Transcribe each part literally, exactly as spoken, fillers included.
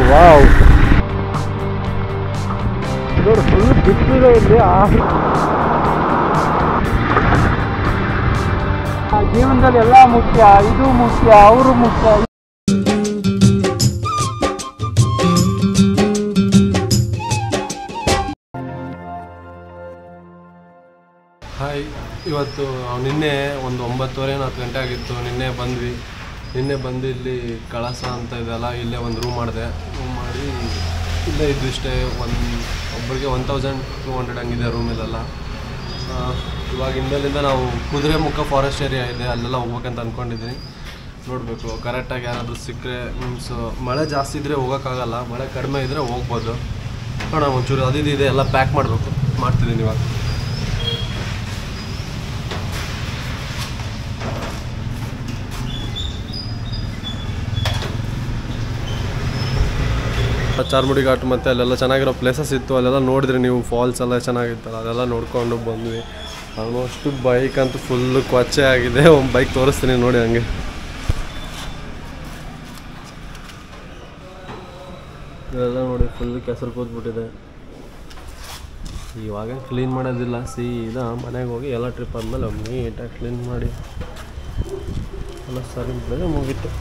Wow, ನೋಡಿ full ಬಿಸಿಲಿದೆ ಇಲ್ಲಿ. ಜೀವನದಲ್ಲಿ ಎಲ್ಲ ಮುಖ್ಯ, ಇದು ಮುಖ್ಯ, ಅವರು ಮುಖ್ಯ. ಹಾಯ್, ಇವತ್ತು ನಿನ್ನೆ ಒಂದು ಒಂಬತ್ತುವರೆ ಹತ್ತು ಗಂಟೆ ಆಗಿತ್ತು. ನಿನ್ನೆ ಬಂದ್ವಿ. ನಿನ್ನೆ ಬಂದು ಇಲ್ಲಿ ಕಳಸ ಅಂತ ಇದೆಯಲ್ಲ, ಇಲ್ಲೇ ಒಂದು ರೂಮ್ ಮಾಡಿದೆ. ರೂಮ್ ಮಾಡಿ ಇಲ್ಲೇ ಇದ್ದು ಇಷ್ಟೇ. ಒಂದು ಒಬ್ಬರಿಗೆ ಒನ್ ತೌಸಂಡ್ ಟೂ ಹಂಡ್ರೆಡ್ ಹಂಗಿದೆ ರೂಮಿಲೆಲ್ಲ. ಇವಾಗ ಇನ್ಮೇಲಿಂದ ನಾವು ಕುದುರೆ ಮುಖ ಫಾರೆಸ್ಟ್ ಏರಿಯಾ ಇದೆ, ಅಲ್ಲೆಲ್ಲ ಹೋಗ್ಬೇಕಂತ ಅಂದ್ಕೊಂಡಿದ್ದೀನಿ. ನೋಡಬೇಕು ಕರೆಕ್ಟಾಗಿ ಯಾರಾದರೂ ಸಿಕ್ಕರೆ. ಮೀನ್ಸ್ ಮಳೆ ಜಾಸ್ತಿ ಇದ್ದರೆ ಹೋಗೋಕ್ಕಾಗಲ್ಲ, ಮಳೆ ಕಡಿಮೆ ಇದ್ದರೆ ಹೋಗ್ಬೋದು. ನೋಡೋಣ, ಒಂಚೂರು ಅದಿದು ಇದೆ ಎಲ್ಲ ಪ್ಯಾಕ್ ಮಾಡಬೇಕು. ಮಾಡ್ತಿದ್ದೀನಿ ಇವಾಗ. ಚಾರ್ಮುಡಿ ಘಾಟ್ ಮತ್ತು ಅಲ್ಲೆಲ್ಲ ಚೆನ್ನಾಗಿರೋ ಪ್ಲೇಸಸ್ ಇತ್ತು. ಅಲ್ಲೆಲ್ಲ ನೋಡಿದ್ರೆ ನೀವು, ಫಾಲ್ಸ್ ಎಲ್ಲ ಚೆನ್ನಾಗಿತ್ತಲ್ಲ, ಅದೆಲ್ಲ ನೋಡ್ಕೊಂಡು ಬಂದ್ವಿ. ಆಲ್ಮೋಸ್ಟ್ ಬೈಕ್ ಅಂತೂ ಫುಲ್ಲು ಕೊಚ್ಚೆ ಆಗಿದೆ. ಒಂದು ಬೈಕ್ ತೋರಿಸ್ತೀನಿ ನೋಡಿ. ಹಂಗೆ ಇದೆಲ್ಲ ನೋಡಿ ಫುಲ್ ಕೆಸರು ಕೂತ್ಬಿಟ್ಟಿದೆ. ಇವಾಗ ಕ್ಲೀನ್ ಮಾಡೋದಿಲ್ಲ, ಸೀದಾ ಮನೆಗೆ ಹೋಗಿ ಎಲ್ಲ ಟ್ರಿಪ್ ಆದಮೇಲೆ ನೀಟಾಗಿ ಕ್ಲೀನ್ ಮಾಡಿ ಎಲ್ಲ ಸರಿ ಬಿಡೋದು, ಮುಗೀತು.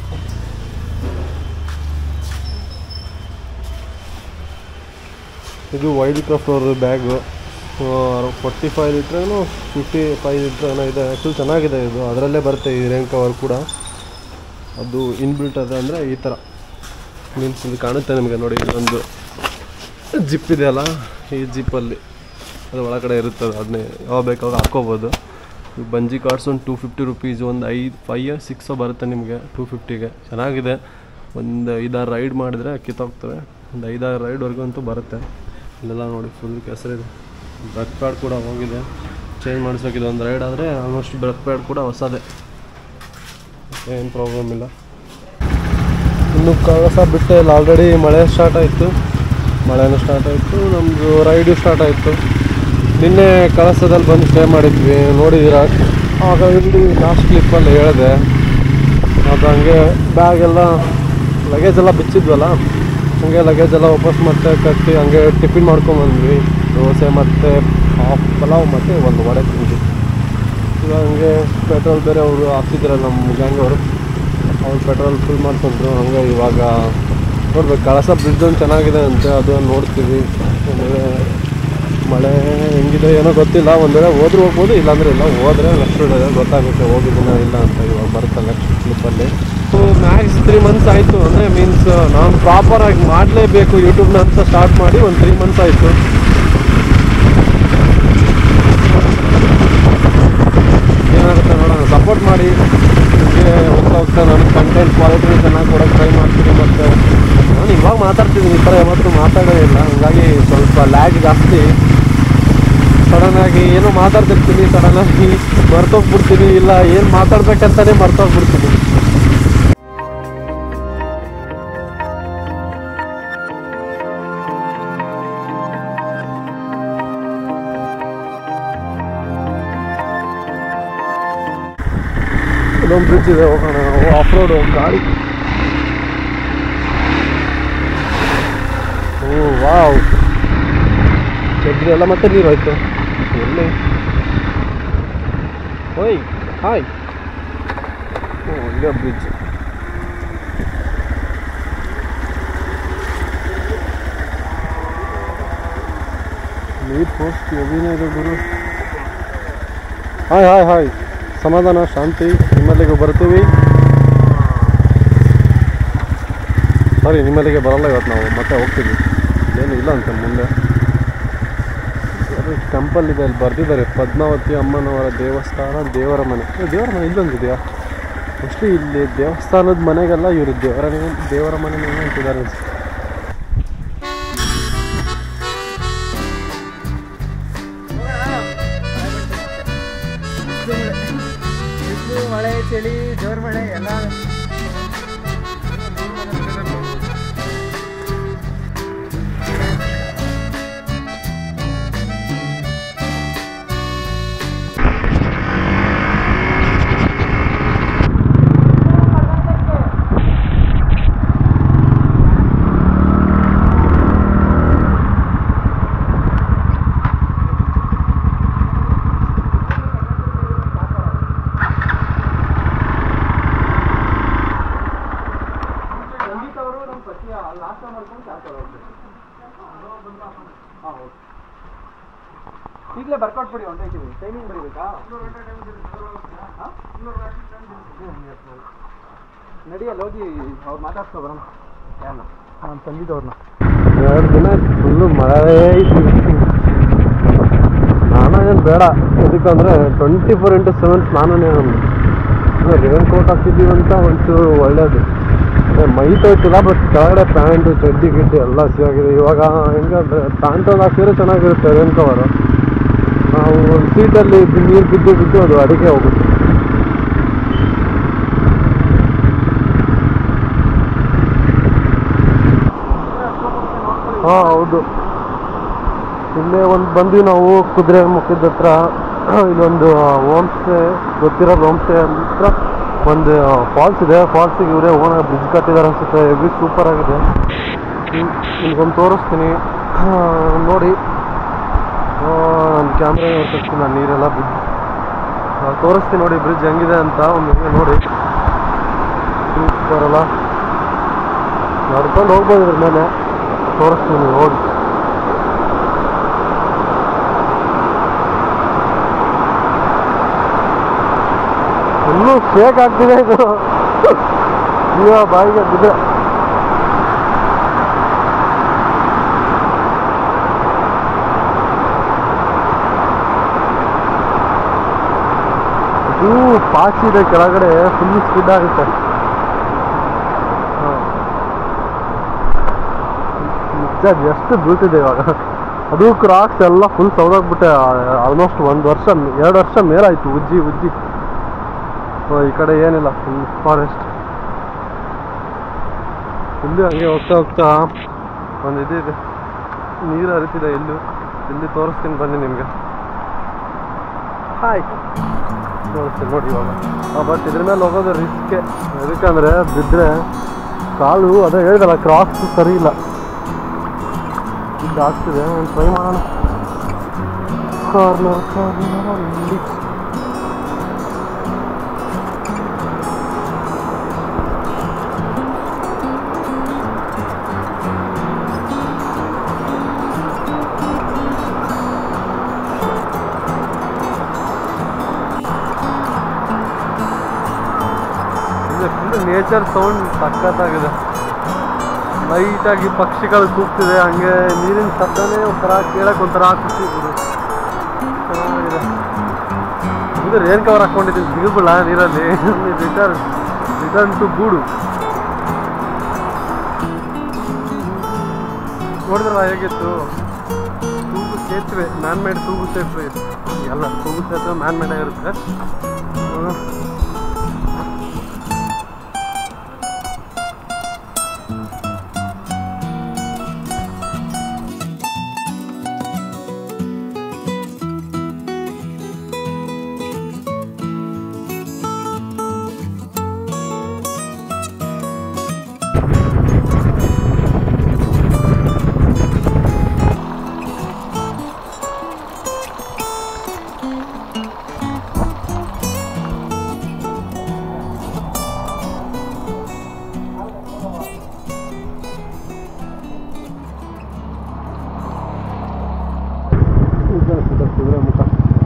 ಇದು ವೈಲ್ಡ್ ಕ್ರಾಫ್ಟ್ ಅವ್ರ ಬ್ಯಾಗು. ಫೋರ್ಟಿ ಫೈವ್ ಲೀಟ್ರೇನು ಫಿಫ್ಟಿ ಫೈವ್ ಲೀಟ್ರ್ ಏನೋ ಇದೆ. ಆ್ಯಕ್ಚುಲಿ ಚೆನ್ನಾಗಿದೆ ಇದು. ಅದರಲ್ಲೇ ಬರುತ್ತೆ ಈ ರೇನ್ ಕವರ್ ಕೂಡ. ಅದು ಇನ್ಬಿಲ್ಟ್ ಅದ ಅಂದರೆ ಈ ಥರ ಮೀನ್ಸ್ ಇದು ಕಾಣುತ್ತೆ ನಿಮಗೆ ನೋಡಿ. ಇದೊಂದು ಜಿಪ್ ಇದೆಯಲ್ಲ, ಈ ಜಿಪ್ಪಲ್ಲಿ ಅದು ಒಳಗಡೆ ಇರುತ್ತದೆ. ಅದನ್ನೇ ಯಾವಾಗ ಬೇಕಾವಾಗ ಹಾಕ್ಕೋಬೋದು. ಈ ಬಂಜಿ ಕಾರ್ಡ್ಸ್ ಒಂದು ಟೂ ಫಿಫ್ಟಿ ರುಪೀಸ್, ಒಂದು ಐದು ಫೈವ್ ಸಿಕ್ಸೋ ಬರುತ್ತೆ ನಿಮಗೆ ಟೂ ಫಿಫ್ಟಿಗೆ. ಚೆನ್ನಾಗಿದೆ. ಒಂದು ಐದಾರು ರೈಡ್ ಮಾಡಿದರೆ ಕಿತ್ತೋಗ್ತವೆ. ಒಂದು ಐದಾರು ರೈಡ್ವರೆಗೂ ಅಂತೂ ಬರುತ್ತೆ. ಇಲ್ಲೆಲ್ಲ ನೋಡಿ ಫುಲ್ ಕೆಸರಿದೆ. ಬ್ರಕ್ ಪ್ಯಾಡ್ ಕೂಡ ಹೋಗಿದೆ, ಚೇಂಜ್ ಮಾಡಿಸೋಕಿದೆ. ಒಂದು ರೈಡ್ ಆದರೆ ಆಲ್ಮೋಸ್ಟ್ ಬ್ರಕ್ ಪ್ಯಾಡ್ ಕೂಡ ಹೊಸದೇ, ಏನು ಪ್ರಾಬ್ಲಮ್ ಇಲ್ಲ. ಇನ್ನು ಕಳಸ ಬಿಟ್ಟೆ ಇಲ್ಲ, ಆಲ್ರೆಡಿ ಮಳೆ ಸ್ಟಾರ್ಟ್ ಆಯಿತು. ಮಳೆನೂ ಸ್ಟಾರ್ಟ್ ಆಯಿತು, ನಮ್ಮದು ರೈಡು ಸ್ಟಾರ್ಟ್ ಆಯಿತು. ನಿನ್ನೆ ಕಳಸದಲ್ಲಿ ಬಂದು ಸ್ಟೇ ಮಾಡಿದ್ವಿ, ನೋಡಿದ್ದೀರಾ. ಆಗ ಇಲ್ಲಿ ಲಾಸ್ಟ್ ಕ್ಲಿಪ್ಪಲ್ಲಿ ಹೇಳಿದೆ. ಅದು ಹಂಗೆ ಬ್ಯಾಗೆಲ್ಲ ಲಗೇಜೆಲ್ಲ ಬಿಚ್ಚಿದ್ವಲ್ಲ, ಹಂಗೆ ಲಗೇಜೆಲ್ಲ ವಾಪಸ್ ಮತ್ತೆ ಕಟ್ಟಿ ಹಂಗೆ ಟಿಫಿನ್ ಮಾಡ್ಕೊಂಬಂದ್ವಿ. ದೋಸೆ ಮತ್ತು ಹಾಫ್ ಪಲಾವ್ ಮತ್ತು ಒಂದು ವಡೆ ತಿಂದ್ವಿ. ಇವಾಗ ಹಂಗೆ ಪೆಟ್ರೋಲ್ ಬೇರೆ ಅವರು ಹಾಕ್ತಿದ್ರಲ್ಲ ನಮ್ಮ ಗ್ಯಾಂಗ್ ಅವರು, ಅವ್ರು ಪೆಟ್ರೋಲ್ ಫುಲ್ ಮಾಡ್ಕೊಂಡ್ರು. ಹಂಗೆ ಇವಾಗ ನೋಡ್ಬೇಕು. ಕಳಸ ಬ್ರಿಡ್ಜ್ ಒಂದು ಚೆನ್ನಾಗಿದೆ ಅಂತೆ, ಅದು ನೋಡ್ತೀವಿ. ಆಮೇಲೆ ಮಳೆ ಹೆಂಗಿದೆ ಏನೋ ಗೊತ್ತಿಲ್ಲ. ಒಂದು ವೇಳೆ ಹೋದ್ರೂ ಹೋಗ್ಬೋದು, ಇಲ್ಲಾಂದರೆ ಇಲ್ಲ. ಹೋದರೆ ನೆಕ್ಸ್ಟ್ ಗೊತ್ತಾಗುತ್ತೆ ಹೋಗಿದ್ದೀನ ಇಲ್ಲ ಅಂತ. ಇವಾಗ ಬರುತ್ತೆ ನೆಕ್ಸ್ಟ್ ಕ್ಲಿಪ್ಪಲ್ಲಿ. ಮ್ಯಾಕ್ಸ್ ತ್ರೀ ಮಂತ್ಸ್ ಆಯಿತು. ಅಂದರೆ ಮೀನ್ಸ್ ನಾನು ಪ್ರಾಪರಾಗಿ ಮಾಡಲೇಬೇಕು ಯೂಟ್ಯೂಬ್ನ ಅಂತ ಸ್ಟಾರ್ಟ್ ಮಾಡಿ ಒಂದು ತ್ರೀ ಮಂತ್ಸ್ ಆಯಿತು. ಏನಾಗುತ್ತೆ ನೋಡೋಣ, ಸಪೋರ್ಟ್ ಮಾಡಿ. ಹೀಗೆ ಹೋಗ್ತಾ ಹೋಗ್ತಾ ನಾನು ಕಂಟೆಂಟ್ ಕ್ವಾಲಿಟಿ ಚೆನ್ನಾಗಿ ಕೊಡೋಕ್ಕೆ ಟ್ರೈ ಮಾಡ್ತೀನಿ. ಮತ್ತು ನಾನು ಇವಾಗ ಮಾತಾಡ್ತಿದ್ದೀನಿ, ಈ ಥರ ಯಾವತ್ತೂ ಮಾತಾಡೋದೇ ಇಲ್ಲ. ಹಂಗಾಗಿ ಸ್ವಲ್ಪ ಲ್ಯಾಗ್ ಜಾಸ್ತಿ. ಸಡನ್ನಾಗಿ ಏನೋ ಮಾತಾಡ್ತಿರ್ತೀನಿ, ಸಡನ್ನಾಗಿ ಮರ್ತೋಗ್ಬಿಡ್ತೀನಿ, ಇಲ್ಲ ಏನು ಮಾತಾಡ್ಬೇಕಂತಲೇ ಮರ್ತೋಗ್ಬಿಡ್ತೀನಿ. ಇನ್ನೊಂದು ಬ್ರಿಡ್ಜ್ ಇದೆ, ಹೋಗೋಣ. ಆಫ್ ರೋಡ್ ಗಾಡಿ. ಓ ವಾವ್, ಎಲ್ಲ ಮತ್ತೆ ನೀರು ಆಯಿತು. ಎಲ್ಲಿ ಓಯ್ ಹಾಯ್. ಓ ಒಳ್ಳೆ ಬ್ರಿಡ್ಜ್. ನೀರು ಪೋಸ್ಟ್ ಅಭಿನಯದ ಗುರು. Hi hi hi. ಸಮಾಧಾನ, ಶಾಂತಿ, ನಿಮ್ಮಲ್ಲಿಗೆ ಬರ್ತೀವಿ. ಸಾರಿ, ನಿಮ್ಮಲ್ಲಿಗೆ ಬರಲ್ಲ ಇವತ್ತು ನಾವು, ಮತ್ತೆ ಹೋಗ್ತೀವಿ. ಏನು ಇಲ್ಲ ಅಂತ ಮುಂದೆ ಟೆಂಪಲ್ ಇದೆ, ಅಲ್ಲಿ ಬರ್ದಿದ್ದಾರೆ ಪದ್ಮಾವತಿ ಅಮ್ಮನವರ ದೇವಸ್ಥಾನ, ದೇವರ ಮನೆ. ದೇವರ ಮನೆ ಇಲ್ಲೊಂದಿದೆಯಾ? ಮೋಸ್ಟ್ಲಿ ಇಲ್ಲಿ ದೇವಸ್ಥಾನದ ಮನೆಗೆಲ್ಲ ಇವರು ದೇವರ ದೇವರ ಮನೆ ಅಂತಿದ್ದಾರೆ. ಮಳೆ ಚಳಿ ಜೋರ್ ಮಳೆ ಎಲ್ಲ ನಾಷ್ಟ ಮಾಡ್ಕೊಂಡು ಚಾರ್ಜ್ ಹೋಗ್ಬೇಕು. ಹಾಂ ಓಕೆ. ಈಗಲೇ ಬರ್ಕೊಟ್ಬಿಡಿ ಒಂದು ಐತಿ ಟೈಮಿಂಗ್ ಬರೀಬೇಕಾ? ಹಾಂ ನಡಿಯಲ್ಲಿ ಹೋಗಿ ಅವ್ರು ಮಾತಾಡ್ಸ್ಕೊ ಬರೋಣ. ಯಾರನ್ನ? ನಾನು ತಂದಿದ್ದವ್ರನ್ನ. ಎರಡು ದಿನ ಫುಲ್ಲು ಮಳೆ ಐತಿ. ಸ್ನಾನ ಏನು ಬೇಡ, ಅದಕ್ಕಂದರೆ ಟ್ವೆಂಟಿ ಫೋರ್ ಇಂಟು ಸೆವೆನ್ ಸ್ನಾನನೇ ನಮ್ಮದು. ರೇನ್ ಕೋಟ್ ಹಾಕಿದ್ದೀವಿ ಅಂತ ಒಂಚೂರು ಒಳ್ಳೇದು. ಅದೇ ಮೈ ತೊಯ್ತಿಲ್ಲ, ಬಟ್ ಕೆಳಗಡೆ ಪ್ಯಾಂಟು ಚಡ್ಡಿ ಗಿಡ್ಡಿ ಎಲ್ಲ ಸಿಗಾಗಿದೆ. ಇವಾಗ ಹೆಂಗಂದರೆ ಪ್ಯಾಂಟ್ ಒಂದು ಹಾಕಿದ್ರೆ ಚೆನ್ನಾಗಿರುತ್ತೆ ರೇನ್ ಕವರು. ನಾವು ಒಂದು ಸೀಟಲ್ಲಿ ನೀರು ಬಿದ್ದು ಬಿದ್ದು ಅದು ಅಡಿಗೆ ಹೋಗುತ್ತೆ. ಹಾಂ ಹೌದು, ಇಲ್ಲೇ ಒಂದು ಬಂದ್ವಿ ನಾವು ಕುದುರೆ ಮುಖದ ಹತ್ರ. ಇಲ್ಲೊಂದು ಹೋಮ್ ಸ್ಟೇ, ಗೊತ್ತಿರೋದು ಹೋಮ್ ಸ್ಟೇ ಹತ್ರ ಒಂದು ಫಾಲ್ಸ್ ಇದೆ. ಫಾಲ್ಸಿಗೆ ಇವರೇ ಓನಾಗಿ ಬ್ರಿಡ್ಜ್ ಕಟ್ಟಿದ್ದಾರೆ ಅನಿಸುತ್ತೆ. ಎವಿ ಸೂಪರ್ ಆಗಿದೆ. ನಿಮ್ಗೊಂದು ತೋರಿಸ್ತೀನಿ ನೋಡಿ. ನನ್ನ ಕ್ಯಾಮ್ರಾ ನೋಡ್ತೀನಿ, ನಾನು ನೀರೆಲ್ಲ ಬ್ರಿಡ್ಜ್ ತೋರಿಸ್ತೀನಿ ನೋಡಿ ಬ್ರಿಡ್ಜ್ ಹೆಂಗಿದೆ ಅಂತ. ಒಂದು ನೋಡಿ, ಸೂಪರ್ ಅಲ್ಲ. ನಡ್ಕೊಂಡು ಹೋಗ್ಬೋದು ಇದ್ರ ಮೇಲೆ. ತೋರಿಸ್ತೀನಿ ನೋಡಿ. ಇನ್ನೂ ಶೇಕ್ ಆಗ್ತಿದೆ ಇದು. ಜೀವ ಬಾಯಿಗೆ ಬಿದ್ದೆ. ಇದು ಪಾಚಿ ಇದೆ ಕೆಳಗಡೆ, ಫುಲ್ ಸ್ಕಿಡ್ ಆಗುತ್ತೆ. ನಿಜ ಎಷ್ಟು ಬೀಳ್ತಿದೆ ಇವಾಗ. ಅದು ಕ್ರಾಕ್ಸ್ ಎಲ್ಲ ಫುಲ್ ಸೌದಾಗ್ಬಿಟ್ಟೆ. ಆಲ್ಮೋಸ್ಟ್ ಒಂದು ವರ್ಷ ಎರಡು ವರ್ಷ ಮೇಲಾಯಿತು ಉಜ್ಜಿ ಉಜ್ಜಿ. ಈ ಕಡೆ ಏನಿಲ್ಲ, ಫುಲ್ ಫಾರೆಸ್ಟ್. ಇಲ್ಲಿ ಹಂಗೆ ಹೋಗ್ತಾ ಹೋಗ್ತಾ ಒಂದು ಇದಿದೆ, ನೀರು ಹರಿತಿದೆ. ಇಲ್ಲೂ ಇಲ್ಲಿ ತೋರಿಸ್ತೀನಿ ಬನ್ನಿ ನಿಮಗೆ. ಹಾಯ್, ತೋರಿಸ್ತೀನಿ ನೋಡಿ ಇವಾಗ. ಬಟ್ ಇದ್ರ ಮೇಲೆ ಹೋಗೋದು ರಿಸ್ಕೆ. ಎದಕ್ಕಂದರೆ ಬಿದ್ದರೆ ಕಾಲು, ಅದೇ ಹೇಳಿದಲ್ಲ ಕ್ರಾಕ್ಸ್ ಸರಿ ಇಲ್ಲ. ಇದು ಆಗ್ತಿದೆ, ಒಂದು ಟ್ರೈ ಮಾಡೋಣ. ಕಾರ್ನರ್ ಕಾರ್ನರ್ ಇಲ್ಲಿ ಫುಲ್ ನೇಚರ್ ಸೌಂಡ್ ಸಖತ್ತಾಗಿದೆ. ಲೈಟಾಗಿ ಪಕ್ಷಿಗಳು ಕೂಗ್ತಿದೆ, ಹಂಗೆ ನೀರಿನ ಶಬ್ದನೇ ಒಂಥರ ಕೇಳಕ್ಕೆ ಒಂಥರ ಖುಷಿ ಬಿಡು. ಚೆನ್ನಾಗಿದೆ. ಇದು ರೇನ್ ಕವರ್ ಹಾಕ್ಕೊಂಡಿದ್ದೀನಿ, ಸಿಗಬಿಲ್ಲ ನೀರಲ್ಲಿ. ರಿಟರ್ನ್ ರಿಟರ್ನ್ ಟು ಗೂಡು. ನೋಡಿದ್ರಲ್ಲ ಹೇಗಿತ್ತು? ತೂಗು ಸೇತುವೆ, ಮ್ಯಾನ್ ಮೇಡ್ ತೂಗು ಸೇತುವೆ. ಎಲ್ಲ ತೂಗು ಸೇತುವೆ ಮ್ಯಾನ್ ಮೇಡ್ ಆಗಿರುತ್ತೆ. ಕುದುರೆ ಮುಖ,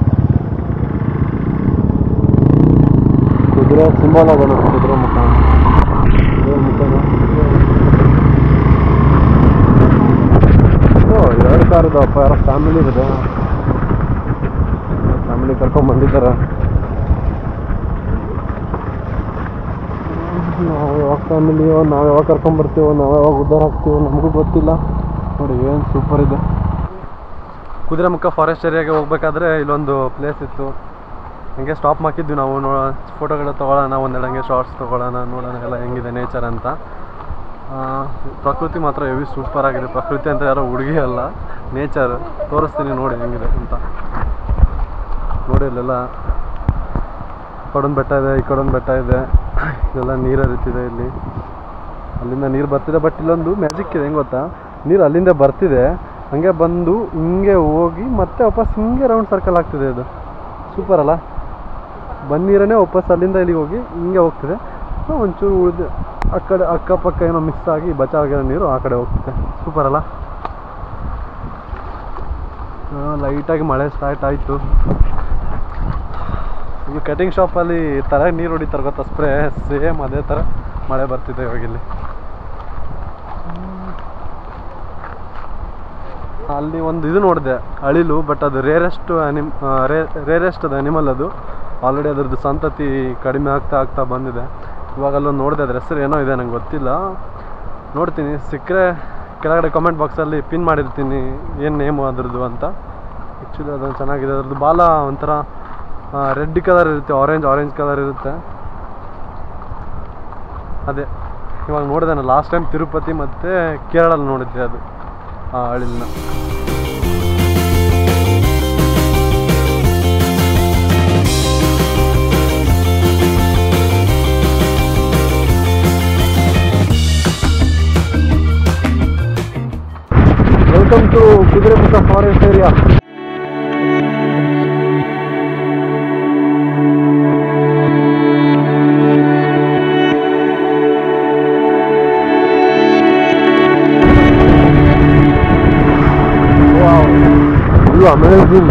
ಕುದುರೆ ಸಿಂಬಲ್ ಆಗೋಣ. ಕುದುರೆ ಮುಖ, ಕುದುರೆ ಮುಖನ ಎರಡು ಕಾರದು ಅಪ್ಪ. ಯಾರೋ ಫ್ಯಾಮಿಲಿ ಇದೆ, ಫ್ಯಾಮಿಲಿ ಕರ್ಕೊಂಡು ಬಂದಿದ್ದಾರೆ. ನಾವು ಯಾವಾಗ ಫ್ಯಾಮಿಲಿಯೋ, ನಾವು ಯಾವಾಗ ಕರ್ಕೊಂಬರ್ತೀವೋ, ನಾವು ಯಾವಾಗ ಉದ್ಧಾರ ಹಾಕ್ತೀವೋ ನಮಗೂ ಗೊತ್ತಿಲ್ಲ. ನೋಡಿ ಏನು ಸೂಪರ್ ಇದೆ. ಕುದುರೆಮುಖ ಫಾರೆಸ್ಟ್ ಏರಿಯಾಗೆ ಹೋಗ್ಬೇಕಾದ್ರೆ ಇಲ್ಲೊಂದು ಪ್ಲೇಸ್ ಇತ್ತು. ಹಂಗೆ ಸ್ಟಾಪ್ ಹಾಕಿದ್ವಿ ನಾವು. ನೋ ಫೋಟೋಗಳು ತೊಗೊಳ್ಳೋಣ, ಒಂದೆರಡು ಹಂಗೆ ಶಾರ್ಟ್ಸ್ ತೊಗೊಳ್ಳೋಣ, ನೋಡೋಣ ಎಲ್ಲ ಹೆಂಗಿದೆ ನೇಚರ್ ಅಂತ. ಪ್ರಕೃತಿ ಮಾತ್ರ ಹೆವಿ ಸೂಪರ್ ಆಗಿದೆ. ಪ್ರಕೃತಿ ಅಂತ ಯಾರೋ ಹುಡುಗಿ ಅಲ್ಲ, ನೇಚರ್. ತೋರಿಸ್ತೀನಿ ನೋಡಿ ಹೆಂಗಿದೆ ಅಂತ. ನೋಡಿ ಇಲ್ಲೆಲ್ಲ ಕಡೊಂದು ಬೆಟ್ಟ ಇದೆ, ಈ ಕಡೊಂದು ಬೆಟ್ಟ ಇದೆ. ಇದೆಲ್ಲ ನೀರು ಹರಿತಿದೆ ಇಲ್ಲಿ. ಅಲ್ಲಿಂದ ನೀರು ಬರ್ತಿದೆ. ಬಟ್ ಇಲ್ಲೊಂದು ಮ್ಯಾಜಿಕ್ ಇದೆ, ಹೆಂಗೆ ಗೊತ್ತಾ? ನೀರು ಅಲ್ಲಿಂದ ಬರ್ತಿದೆ, ಹಂಗೆ ಬಂದು ಹಿಂಗೆ ಹೋಗಿ ಮತ್ತೆ ವಾಪಸ್ ಹಿಂಗೆ ರೌಂಡ್ ಸರ್ಕಲ್ ಆಗ್ತಿದೆ. ಇದು ಸೂಪರ್ ಅಲ್ಲ? ಬಂದ ನೀರನ್ನೇ ವಾಪಸ್ ಅಲ್ಲಿಂದ ಇಲ್ಲಿಗೆ ಹೋಗಿ ಹಿಂಗೆ ಹೋಗ್ತಿದೆ. ಒಂಚೂರು ಉಳಿದು ಆ ಕಡೆ ಅಕ್ಕಪಕ್ಕ ಏನೋ ಮಿಕ್ಸ್ ಆಗಿ ಬಚಾವಾಗಿರೋ ನೀರು ಆ ಕಡೆ ಹೋಗ್ತಿದೆ. ಸೂಪರ್ ಅಲ್ಲ? ಲೈಟಾಗಿ ಮಳೆ ಸ್ಟಾರ್ಟ್ ಆಯಿತು. ಈ ಕಟಿಂಗ್ ಶಾಪಲ್ಲಿ ಥರ ನೀರು ಹೊಡಿತಾರೆ ಗೊತ್ತಾ, ಸ್ಪ್ರೇ, ಸೇಮ್ ಅದೇ ಥರ ಮಳೆ ಬರ್ತಿದೆ ಇವಾಗಿಲ್ಲಿ. ಅಲ್ಲಿ ಒಂದು ಇದು ನೋಡಿದೆ, ಅಳಿಲು, ಬಟ್ ಅದು ರೇರೆಸ್ಟ್ ಅನಿಮ್ ರೇ ರೇರೆಸ್ಟ್ ಅದು ಅನಿಮಲ್. ಅದು ಆಲ್ರೆಡಿ ಅದ್ರದ್ದು ಸಂತತಿ ಕಡಿಮೆ ಆಗ್ತಾ ಆಗ್ತಾ ಬಂದಿದೆ. ಇವಾಗ ಅಲ್ಲೊಂದು ನೋಡಿದೆ, ಅದ್ರ ಹೆಸರು ಏನೋ ಇದೆ, ನಂಗೆ ಗೊತ್ತಿಲ್ಲ. ನೋಡ್ತೀನಿ, ಸಿಕ್ಕರೆ ಕೆಳಗಡೆ ಕಾಮೆಂಟ್ ಬಾಕ್ಸಲ್ಲಿ ಪಿನ್ ಮಾಡಿರ್ತೀನಿ ಏನು ನೇಮು ಅದ್ರದ್ದು ಅಂತ. ಆ್ಯಕ್ಚುಲಿ ಅದೊಂದು ಚೆನ್ನಾಗಿದೆ. ಅದ್ರದ್ದು ಬಾಲ ಒಂಥರ ರೆಡ್ ಕಲರ್ ಇರುತ್ತೆ, ಆರೆಂಜ್ ಆರೆಂಜ್ ಕಲರ್ ಇರುತ್ತೆ. ಅದೇ ಇವಾಗ ನೋಡಿದೆ ನಾನು ಲಾಸ್ಟ್ ಟೈಮ್ ತಿರುಪತಿ ಮತ್ತು ಕೇರಳಲ್ಲಿ ನೋಡಿದ್ದೆ ಅದು ಆ ಅಳಿಲನ್ನ. Welcome to Kudremukh forest area. ಇದು ಅಮೇಜಿಂಗ್.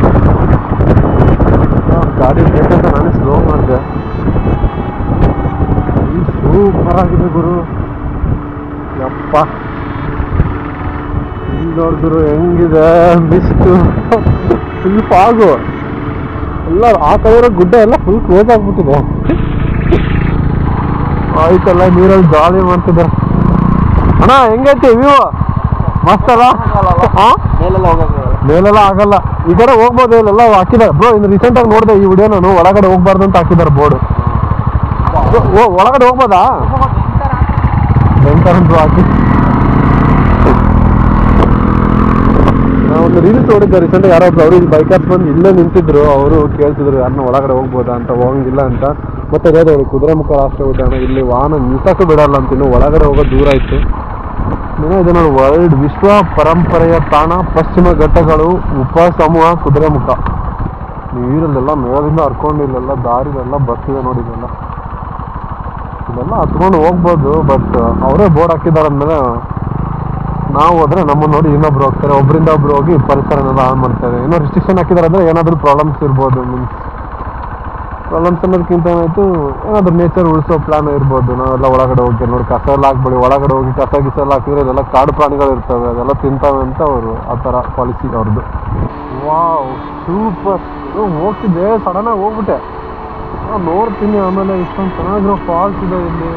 ಗಾಡಿ ಬೇಕಂತ ನಾನು ಸ್ಲೋ ಮಾಡಿದೆ. ಸೂಪರ್ ಆಗಿದೆ ಗುರು. ಯಪ್ಪ, ಇಲ್ಲಿ ನೋಡಿದ್ರು ಹೆಂಗಿದೆ ಮಿಸ್ಟು, ಫುಲ್ ಫಾಗು ಎಲ್ಲ. ಆ ಕಡೆ ಇರೋ ಗುಡ್ಡ ಎಲ್ಲ ಫುಲ್ ಕ್ಲೋಸ್ ಆಗ್ಬಿಟ್ಟಿದೆ. ಆಯ್ತಲ್ಲ, ನೀರಲ್ಲಿ ಜಾಲಿ ಮಾಡ್ತಿದ್ದೆ. ಅಣ್ಣ ಹೆಂಗೈತಿ ವ್ಯೂ? ಮಸ್ತ್ ಅಲ್ಲ? ಮೇಲೆಲ್ಲ ಹೋಗೋದು ಮೇಲೆಲ್ಲ ಆಗಲ್ಲ, ಈ ಕಡೆ ಹೋಗ್ಬೋದು. ಇಲ್ಲೆಲ್ಲ ಹಾಕಿದ್ದಾರೆ ಬ್ರೋ. ಇನ್ನು ರೀಸೆಂಟಾಗಿ ನೋಡಿದೆ ಈ ವಿಡಿಯೋ ನಾನು. ಒಳಗಡೆ ಹೋಗ್ಬಾರ್ದು ಅಂತ ಹಾಕಿದ್ದಾರೆ ಬೋರ್ಡು. ಒಳಗಡೆ ಹೋಗ್ಬೋದಾ? ಭಯಂಕರ ಹಾಕಿ. ನಾವೊಂದು ರೀಲ್ಸ್ ನೋಡಿದ್ದೆ ರೀಸೆಂಟಾಗಿ, ಯಾರಾದ್ರು ಅವರು ಬೈಕರ್ಸ್ ಬಂದು ಇಲ್ಲೇ ನಿಂತಿದ್ರು. ಅವರು ಕೇಳ್ತಿದ್ರು ಯಾರನ್ನ ಒಳಗಡೆ ಹೋಗ್ಬೋದಾ ಅಂತ. ಹೋಗಂಗಿಲ್ಲ ಅಂತ. ಮತ್ತೆ ಅದೇ ಅವರು ಕುದುರೆಮುಖ ರಾಷ್ಟ್ರೀಯ ಉದ್ಯಾನ, ಇಲ್ಲಿ ವಾಹನ ನಿಲ್ಸಕ್ಕೂ ಬಿಡಲ್ಲ ಅಂತ. ಇನ್ನು ಒಳಗಡೆ ಹೋಗೋದು ದೂರ ಇತ್ತು. ಏನೋ ಇದೆ ನೋಡಿ, ವರ್ಲ್ಡ್ ವಿಶ್ವ ಪರಂಪರೆಯ ತಾಣ ಪಶ್ಚಿಮ ಘಟ್ಟಗಳು ಉಪಸಮೂಹ ಕುದುರೆಮುಖ. ನೀರಲ್ಲೆಲ್ಲ ಮೇಲಿಂದ ಹರ್ಕೊಂಡು ಇಲ್ಲೆಲ್ಲ ದಾರಿಲೆಲ್ಲ ಬರ್ತಿದೆ ನೋಡಿ. ಇದೆಲ್ಲ ಇದೆಲ್ಲ ಹತ್ಕೊಂಡು ಹೋಗ್ಬೋದು, ಬಟ್ ಅವರೇ ಬೋರ್ಡ್ ಹಾಕಿದ್ದಾರೆ ಅಂದಮೇಲೆ ನಾವು ಹೋದ್ರೆ ನಮ್ಮನ್ನು ನೋಡಿ ಇನ್ನೊಬ್ರು ಹೋಗ್ತಾರೆ. ಒಬ್ಬರಿಂದ ಒಬ್ರು ಹೋಗಿ ಪರಿಸರನೆಲ್ಲ ಆನ್ ಮಾಡ್ತಾರೆ. ಏನೋ ರಿಸ್ಟ್ರಿಕ್ಷನ್ ಹಾಕಿದ್ದಾರೆ ಅಂದರೆ ಏನಾದರೂ ಪ್ರಾಬ್ಲಮ್ಸ್ ಇರ್ಬೋದು. ಮೀನ್ಸ್ ಪ್ರಾಬ್ಲಮ್ಸ್ ಅನ್ನೋದಕ್ಕಿಂತ ಏನಾಯಿತು, ಏನಾದರೂ ನೇಚರ್ ಉಳಿಸೋ ಪ್ಲಾನ್ ಇರ್ಬೋದು. ನಾವೆಲ್ಲ ಒಳಗಡೆ ಹೋಗಿ ನೋಡಿ, ಕಸ ಎಲ್ಲ ಹಾಕ್ಬೇಡಿ, ಒಳಗಡೆ ಹೋಗಿ ಕಸ ಗಿಸ ಎಲ್ಲ ಹಾಕಿದ್ರೆ ಇದೆಲ್ಲ ಕಾಡು ಪ್ರಾಣಿಗಳು ಇರ್ತವೆ, ಅದೆಲ್ಲ ತಿಂತವೆ ಅಂತ ಅವರು ಆ ಥರ ಪಾಲಿಸಿ ಅವ್ರದ್ದು. Wow, super. ಹೋಗ್ತಿದ್ದೆ, ಸಡನ್ನಾಗಿ ಹೋಗ್ಬಿಟ್ಟೆ. ನೋಡ್ತೀನಿ ಆಮೇಲೆ ಇಷ್ಟೊಂದು ಚೆನ್ನಾಗಿರೋ ಫಾಲ್ಸ್ ಇದೆ ಇಲ್ಲಿ.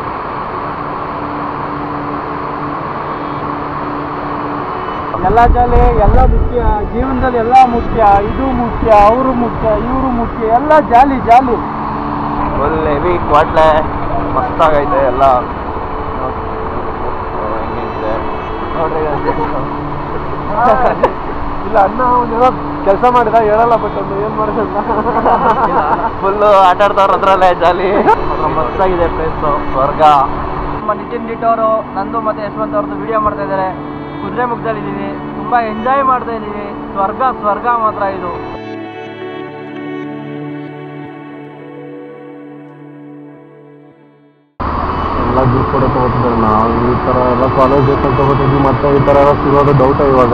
ಎಲ್ಲ ಜಾಲಿ, ಎಲ್ಲ ಮುಖ್ಯ ಜೀವನದಲ್ಲಿ, ಎಲ್ಲ ಮುಖ್ಯ. ಇದು ಮುಖ್ಯ, ಅವರು ಮುಖ್ಯ, ಇವರು ಮುಖ್ಯ, ಎಲ್ಲ ಜಾಲಿ ಜಾಲಿ. ಫುಲ್ ಹೆವಿ ಕ್ವಾಟ್ಲೆ ಮಸ್ತಾಗೈತೆ ಎಲ್ಲ. ಹೆಂಗಿದೆ ನೋಡ್ರಿ. ಇಲ್ಲ ಅಣ್ಣ ಅವನೇನೋ ಕೆಲಸ ಮಾಡಿದ ಹೇಳಲ್ಲ, ಬಟ್ ಒಂದು ಏನು ಮಾಡಿದ ಫುಲ್ಲು ಆಟ ಆಡ್ದವ್ರ ಹತ್ರಲ್ಲೇ ಜಾಲಿ. ಮಸ್ತಾಗಿದೆ ಪ್ಲೇಸು, ಸ್ವರ್ಗ. ನಮ್ಮ ನಿತಿನ್ ಡಿಟೋರು, ನಂದು ಮತ್ತು ಯಶವಂತ್ ಅವ್ರದ್ದು ವಿಡಿಯೋ ಮಾಡ್ತಾ ಇದ್ದಾರೆ. ಕುದುರೆಮುಖದಲ್ಲಿದ್ದೀವಿ, ತುಂಬ ಎಂಜಾಯ್ ಮಾಡ್ತಾ ಇದ್ದೀವಿ. ಸ್ವರ್ಗ ಸ್ವರ್ಗ ಮಾತ್ರ ಇದು. ಎಲ್ಲ ಗಿಫ್ಟ್ ಕೂಡ ತೊಗೋತಿದ್ದಾರೆ. ನಾವು ಈ ಥರ ಎಲ್ಲ ಕಾಲೇಜ್ ಡೇಸಲ್ಲಿ ತೊಗೋತಿದ್ವಿ, ಮತ್ತು ಈ ಥರ ಎಲ್ಲ ಸಿಗೋದು ಡೌಟ ಇವಾಗ.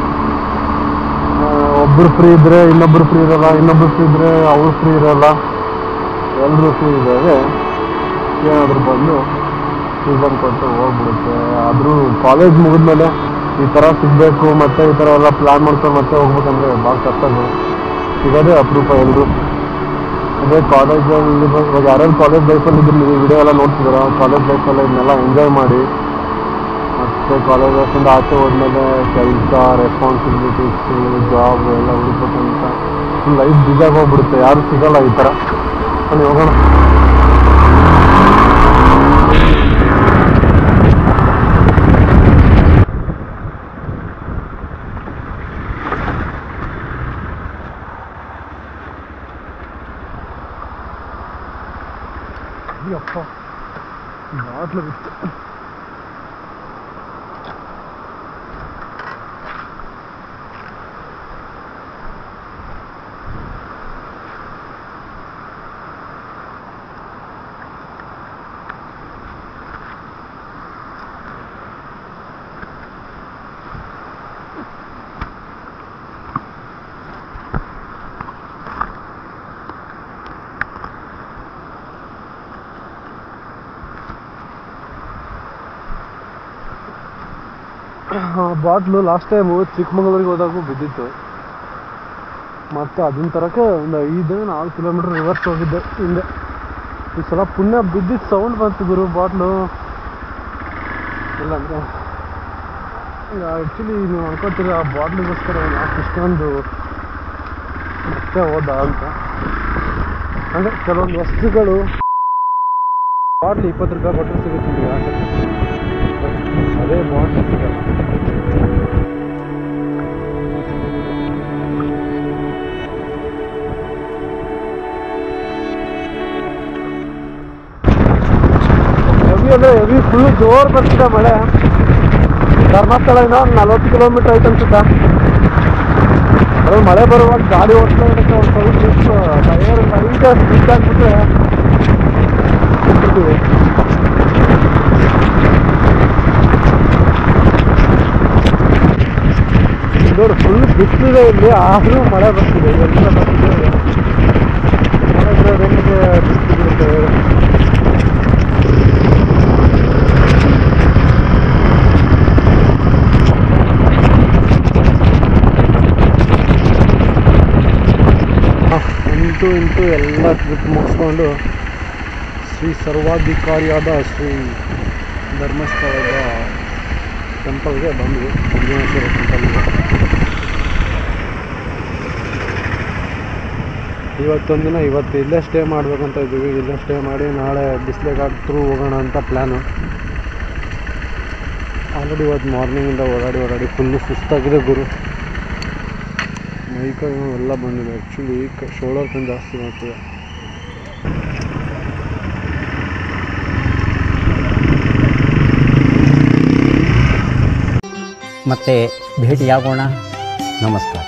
ಒಬ್ಬರು ಫ್ರೀ ಇದ್ದರೆ ಇನ್ನೊಬ್ರು ಫ್ರೀ ಇರಲ್ಲ, ಇನ್ನೊಬ್ರು ಫ್ರೀ ಇದ್ದರೆ ಅವರು ಫ್ರೀ ಇರಲ್ಲ, ಎಲ್ಲರೂ ಫ್ರೀ ಇದ್ದಾರೆ. ಏನಾದರೂ ಬಂದು ಸೀಸನ್ ಕೊಟ್ಟು ಹೋಗ್ಬಿಡುತ್ತೆ. ಆದರೂ ಕಾಲೇಜ್ ಮುಗಿದ್ಮೇಲೆ ಈ ಥರ ಸಿಗಬೇಕು, ಮತ್ತು ಈ ಥರ ಎಲ್ಲ ಪ್ಲ್ಯಾನ್ ಮಾಡ್ಕೊಂಡು ಮತ್ತೆ ಹೋಗ್ಬೇಕಂದ್ರೆ ಭಾಳ ಕಷ್ಟಗಳು. ಸಿಗೋದೇ ಅಪರೂಪ ಎಲ್ಲರೂ. ಅದೇ ಕಾಲೇಜಲ್ಲಿ ಇವಾಗ ಯಾರ್ಯಾರು ಕಾಲೇಜ್ ಲೈಫಲ್ಲಿ ಇದ್ರಲ್ಲಿ ವಿಡಿಯೋ ಎಲ್ಲ ನೋಡ್ತಿದ್ದಾರೆ, ಕಾಲೇಜ್ ಲೈಫಲ್ಲಿ ಇದನ್ನೆಲ್ಲ ಎಂಜಾಯ್ ಮಾಡಿ. ಮತ್ತು ಕಾಲೇಜ್ ಲೈಫಿಂದ ಆಚೆ ಹೋದ್ಮೇಲೆ ಕೆಲಸ, ರೆಸ್ಪಾನ್ಸಿಬಿಲಿಟೀಸು, ಜಾಬ್ ಎಲ್ಲ ಹುಡುಕ್ಬೇಕಂತ ಫುಲ್ ಲೈಫ್ ಬಿಜಾಗಿ ಹೋಗ್ಬಿಡುತ್ತೆ. ಯಾರು ಸಿಗೋಲ್ಲ ಈ ಥರ. ಅಲ್ಲಿ ಹೋಗೋಣ. ಅಪ್ಪ ಬಾಟ್ಲು ಬಿತ್ತು. ಬಾಟ್ಲು ಲಾಸ್ಟ್ ಟೈಮು ಚಿಕ್ಕಮಗಳೂರಿಗೆ ಹೋದಾಗೂ ಬಿದ್ದಿತ್ತು. ಮತ್ತು ಅದನ್ನ ತರಕ್ಕೆ ಒಂದು ಐದು ನಾಲ್ಕು ಕಿಲೋಮೀಟ್ರ್ ರಿವರ್ಸ್ ಹೋಗಿದ್ದೆ ಹಿಂದೆ. ಈ ಸಲ ಪುಣ್ಯ ಬಿದ್ದಿದ್ದು ಸೌಂಡ್ ಬಂತು ಗುರು ಬಾಟ್ಲು. ಇಲ್ಲಾಂದರೆ ಆ್ಯಕ್ಚುಲಿ ನೀವು ಅನ್ಕೋತೀರಿ ಆ ಬಾಟ್ಲಿಗೋಸ್ಕರ ಯಾಕೆ ಇಷ್ಟೊಂದು ಮತ್ತೆ ಹೋದ ಅಂತ. ಅಂದರೆ ಕೆಲವೊಂದು ವಸ್ತುಗಳು ಬಾಟ್ಲಿ ಇಪ್ಪತ್ತು ರೂಪಾಯಿ ಕೊಟ್ಟರೆ ಸಿಗುತ್ತೆ ಯಾಕೆ, ಅದೇ ಬಾಟ್ಲಿ ಸಿಗಲ್ಲ. ಹೆವಿ ಅಂದರೆ ಹೆವಿ ಫುಲ್ಲು ಜೋರು ಬರ್ತಿದೆ ಮಳೆ. ಧರ್ಮಸ್ಥಳದಿಂದ ಒಂದು ನಲ್ವತ್ತು ಕಿಲೋಮೀಟ್ರ್ ಆಯ್ತು ಅನ್ಸುತ್ತಾ. ಅದು ಮಳೆ ಬರುವಾಗ ಗಾಡಿ ಓಡಿಸ್ತಾ ಇರೋಕ್ಕೆ ಒಂದು ಸ್ವಲ್ಪ ಟೈರ್ ಲೈಟಾಗಿ ಸ್ಲಿಪ್ ಆಗಿಬಿಟ್ರೆ ಬಿಡ್ತೀವಿ. ನೋಡಿ ಫುಲ್ ಬಿಸಿಲಿದೆ ಇಲ್ಲಿ, ಆದರೂ ಮಳೆ ಬರ್ತಿದೆ. ಎಲ್ಲ ಬರ್ತಿದೆ ಮಳೆ ಇರೋದೊಂದಿಗೆ ಬಿಸಿಲಿರುತ್ತೆ. ಇಂಟು ಇಂಟು ಎಲ್ಲ ಟ್ರಿಪ್ ಮುಗಿಸ್ಕೊಂಡು ಶ್ರೀ ಸರ್ವಾಧಿಕಾರಿಯಾದ ಶ್ರೀ ಧರ್ಮಸ್ಥಳದ ಟೆಂಪಲ್ಗೆ ಬಂದ್ವಿ. ಮಂಜುನಾಥೇಶ್ವರ ಟೆಂಪಲ್ಗೆ ಇವತ್ತೊಂದು ದಿನ ಇವತ್ತು ಇಲ್ಲೇ ಸ್ಟೇ ಮಾಡಬೇಕಂತ ಇದ್ದೀವಿ. ಇಲ್ಲೇ ಸ್ಟೇ ಮಾಡಿ ನಾಳೆ ಬಿಸ್ಲೆಘಾಟ್ ಥ್ರೂ ಹೋಗೋಣ ಅಂತ ಪ್ಲ್ಯಾನು. ಆಲ್ರೆಡಿ ಇವತ್ತು ಮಾರ್ನಿಂಗಿಂದ ಓಡಾಡಿ ಓಡಾಡಿ ಫುಲ್ಲು ಸುಸ್ತಾಗಿದೆ ಗುರು. ಮೈಕೈ ಎಲ್ಲ ಬಂದಿದೆ. ಆ್ಯಕ್ಚುಲಿ ಶೋಲ್ಡರ್ ಪೇನ್ ಜಾಸ್ತಿ ಮಾಡ್ತಿದೆ. ಮತ್ತೆ ಭೇಟಿಯಾಗೋಣ. ನಮಸ್ಕಾರ.